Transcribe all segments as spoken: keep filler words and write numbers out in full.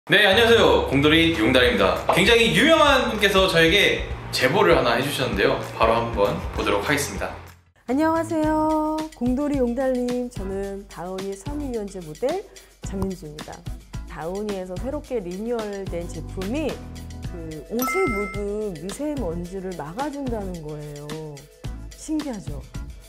네, 안녕하세요. 공돌이 용달입니다. 굉장히 유명한 분께서 저에게 제보를 하나 해주셨는데요. 바로 한번 보도록 하겠습니다. 안녕하세요. 공돌이 용달님, 저는 다우니 섬유유연제 모델 장윤주입니다. 다우니에서 새롭게 리뉴얼된 제품이 그 옷에 묻은 미세먼지를 막아준다는 거예요. 신기하죠?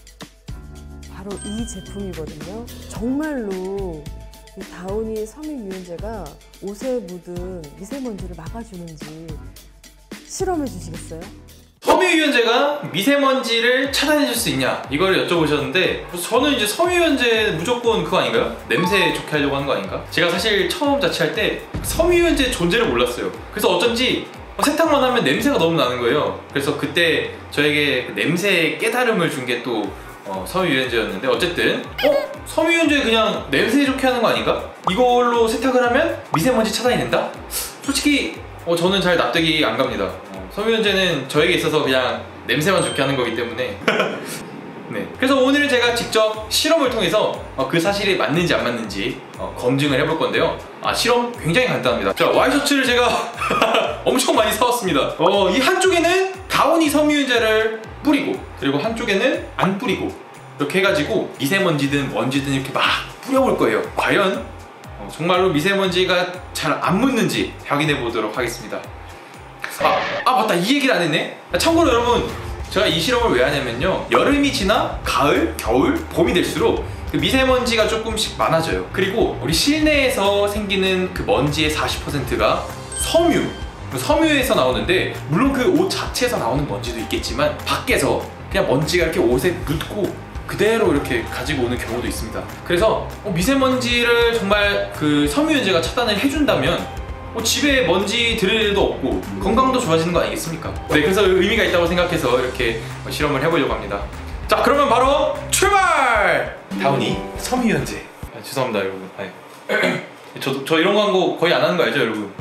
바로 이 제품이거든요. 정말로 이 다우니 섬유유연제가 옷에 묻은 미세먼지를 막아주는지 실험해 주시겠어요? 섬유유연제가 미세먼지를 차단해줄 수 있냐, 이걸 여쭤보셨는데, 저는 이제 섬유유연제 무조건 그거 아닌가요? 냄새 좋게 하려고 하는 거 아닌가? 제가 사실 처음 자취할 때 섬유유연제 존재를 몰랐어요. 그래서 어쩐지 세탁만 하면 냄새가 너무 나는 거예요. 그래서 그때 저에게 그 냄새의 깨달음을 준 게 또 어, 섬유유연제였는데, 어쨌든 어? 섬유유연제 그냥 냄새 좋게 하는 거 아닌가? 이걸로 세탁을 하면 미세먼지 차단이 된다? 솔직히 어, 저는 잘 납득이 안 갑니다. 어, 섬유유연제는 저에게 있어서 그냥 냄새만 좋게 하는 거기 때문에 네. 그래서 오늘은 제가 직접 실험을 통해서 어, 그 사실이 맞는지 안 맞는지 어, 검증을 해볼 건데요. 아, 실험 굉장히 간단합니다. 자, 와이셔츠를 제가 엄청 많이 사왔습니다. 어, 이 한쪽에는 다우니 섬유유연제를 뿌리고, 그리고 한쪽에는 안 뿌리고, 이렇게 해가지고 미세먼지든 먼지든 이렇게 막 뿌려볼 거예요. 과연 어, 정말로 미세먼지가 잘 안 묻는지 확인해 보도록 하겠습니다. 아, 아 맞다, 이 얘기를 안 했네. 참고로 여러분, 제가 이 실험을 왜 하냐면요, 여름이 지나 가을, 겨울, 봄이 될수록 그 미세먼지가 조금씩 많아져요. 그리고 우리 실내에서 생기는 그 먼지의 사십 퍼센트가 섬유, 섬유에서 나오는데, 물론 그 옷 자체에서 나오는 먼지도 있겠지만 밖에서 그냥 먼지가 이렇게 옷에 묻고 그대로 이렇게 가지고 오는 경우도 있습니다. 그래서 미세먼지를 정말 그 섬유유연제가 차단을 해준다면 뭐 집에 먼지 들을 일도 없고 건강도 좋아지는 거 아니겠습니까? 네, 그래서 의미가 있다고 생각해서 이렇게 실험을 해보려고 합니다. 자, 그러면 바로 출발! 다우니 섬유유연제. 아, 죄송합니다 여러분. 아니, 저, 저 이런 광고 거의 안 하는 거 알죠 여러분?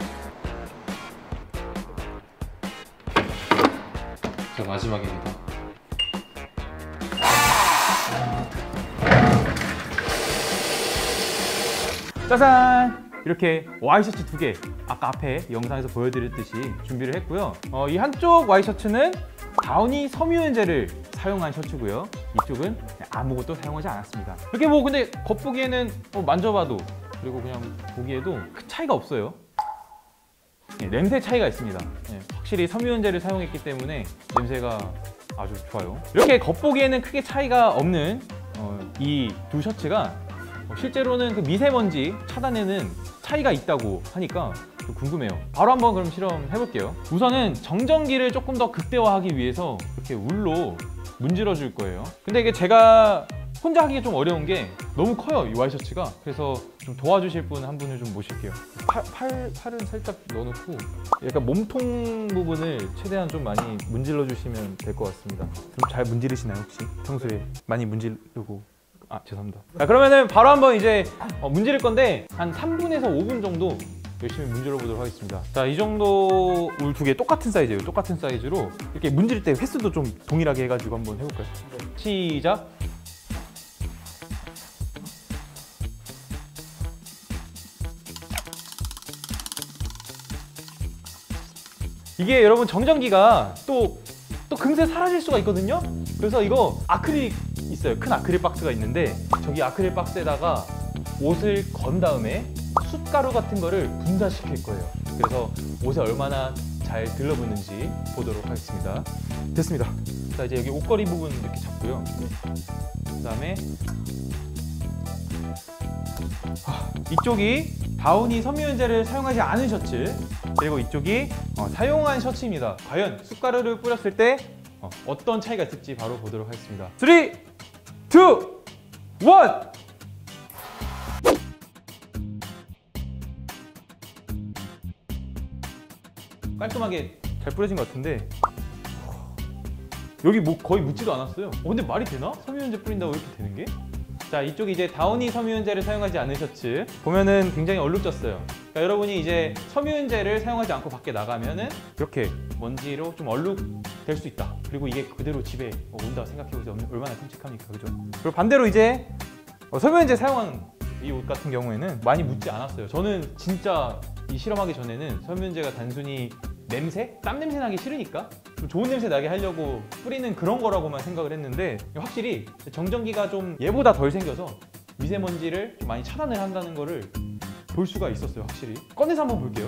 자, 마지막입니다. 짜잔! 이렇게 와이셔츠 두 개, 아까 앞에 영상에서 보여드렸듯이 준비를 했고요. 어, 이 한쪽 와이셔츠는 다우니 섬유유연제를 사용한 셔츠고요. 이쪽은 아무것도 사용하지 않았습니다. 이렇게 뭐 근데 겉보기에는 뭐 만져봐도, 그리고 그냥 보기에도 큰 차이가 없어요. 네, 냄새 차이가 있습니다. 네, 확실히 섬유유연제를 사용했기 때문에 냄새가 아주 좋아요. 이렇게 겉보기에는 크게 차이가 없는 어, 이 두 셔츠가 실제로는 그 미세먼지 차단에는 차이가 있다고 하니까 좀 궁금해요. 바로 한번 그럼 실험해 볼게요. 우선은 정전기를 조금 더 극대화하기 위해서 이렇게 울로 문질러 줄 거예요. 근데 이게 제가 혼자 하기가 좀 어려운 게 너무 커요, 이 와이셔츠가. 그래서 좀 도와주실 분 한 분을 좀 모실게요. 팔, 팔, 팔은 살짝 넣어놓고 약간 몸통 부분을 최대한 좀 많이 문질러 주시면 될 것 같습니다. 좀 잘 문지르시나요 혹시? 평소에 많이 문지르고. 아, 죄송합니다. 자, 그러면은 바로 한번 이제 어, 문지를 건데 한 삼 분에서 오 분 정도 열심히 문질러 보도록 하겠습니다. 자, 이 정도 울 두 개 똑같은 사이즈예요. 똑같은 사이즈로 이렇게 문질 때 횟수도 좀 동일하게 해가지고 한번 해볼까요? 네. 시작! 이게 여러분 정전기가 또 또 금세 사라질 수가 있거든요. 그래서 이거 아크릴 있어요. 큰 아크릴 박스가 있는데 저기 아크릴 박스에다가 옷을 건 다음에 숯가루 같은 거를 분사시킬 거예요. 그래서 옷에 얼마나 잘 들러붙는지 보도록 하겠습니다. 됐습니다. 자, 이제 여기 옷걸이 부분 이렇게 잡고요. 그 다음에 아, 이쪽이 다우니 섬유유연제를 사용하지 않은 셔츠, 그리고 이쪽이 어, 사용한 셔츠입니다. 과연 숯가루를 뿌렸을 때 어, 어떤 차이가 있을지 바로 보도록 하겠습니다. 삼, 이, 일! 깔끔하게 잘 뿌려진 것 같은데 여기 뭐 거의 묻지도 않았어요. 어, 근데 말이 되나? 섬유유연제 뿌린다고 이렇게 되는 게? 자, 이쪽이 이제 다우니 섬유유연제를 사용하지 않은 셔츠 보면은 굉장히 얼룩졌어요. 그러니까 여러분이 이제 섬유유연제를 사용하지 않고 밖에 나가면은 이렇게 먼지로 좀 얼룩될 수 있다. 그리고 이게 그대로 집에 온다 생각해보세요. 얼마나 끔찍합니까, 그죠? 그리고 반대로 이제 섬유유연제 사용한 이 옷 같은 경우에는 많이 묻지 않았어요. 저는 진짜 이 실험하기 전에는 섬유유연제가 단순히 냄새? 땀 냄새 나기 싫으니까 좀 좋은 냄새 나게 하려고 뿌리는 그런 거라고만 생각을 했는데 확실히 정전기가 좀 얘보다 덜 생겨서 미세먼지를 좀 많이 차단을 한다는 거를 볼 수가 있었어요. 확실히 꺼내서 한번 볼게요.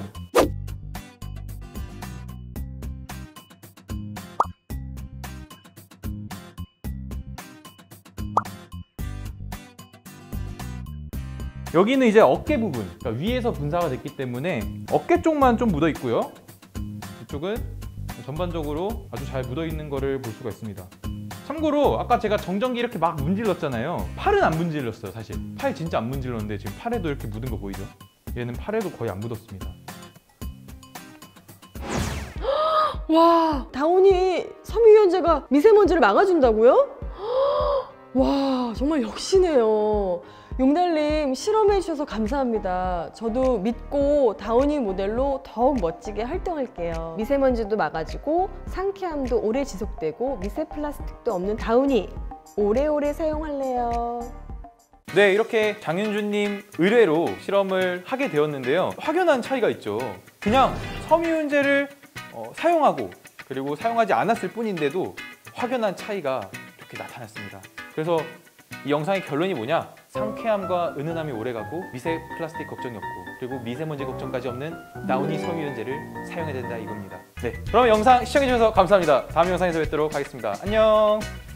여기는 이제 어깨 부분, 그러니까 위에서 분사가 됐기 때문에 어깨 쪽만 좀 묻어 있고요. 이쪽은 전반적으로 아주 잘 묻어 있는 거를 볼 수가 있습니다. 참고로 아까 제가 정전기 이렇게 막 문질렀잖아요. 팔은 안 문질렀어요. 사실 팔 진짜 안 문질렀는데 지금 팔에도 이렇게 묻은 거 보이죠? 얘는 팔에도 거의 안 묻었습니다. 와, 다운이 섬유유연제가 미세먼지를 막아준다고요? 와, 정말 역시네요. 용달님 실험해 주셔서 감사합니다. 저도 믿고 다운이 모델로 더욱 멋지게 활동할게요. 미세먼지도 막아주고 상쾌함도 오래 지속되고 미세 플라스틱도 없는 다운이 오래오래 사용할래요. 네, 이렇게 장윤주님 의뢰로 실험을 하게 되었는데요. 확연한 차이가 있죠. 그냥 섬유유연제를 어, 사용하고 그리고 사용하지 않았을 뿐인데도 확연한 차이가 이렇게 나타났습니다. 그래서 이 영상의 결론이 뭐냐? 상쾌함과 은은함이 오래가고 미세 플라스틱 걱정이 없고 그리고 미세먼지 걱정까지 없는 다운이 섬유유연제를 사용해야 된다 이겁니다. 네, 그럼 영상 시청해주셔서 감사합니다. 다음 영상에서 뵙도록 하겠습니다. 안녕!